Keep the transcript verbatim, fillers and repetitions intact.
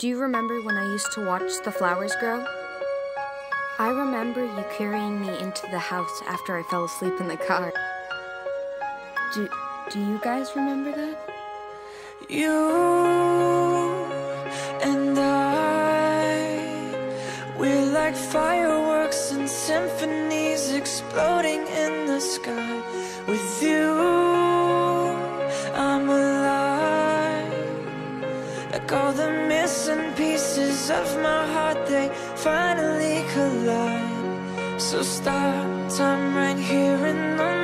Do you remember when I used to watch the flowers grow? I remember you carrying me into the house after I fell asleep in the car. Do, do you guys remember that? You and I, we're like fireworks and symphonies exploding in the sky. With you, I'm alive. Like all the missing pieces of my heart, they finally collide. So stop time right here in the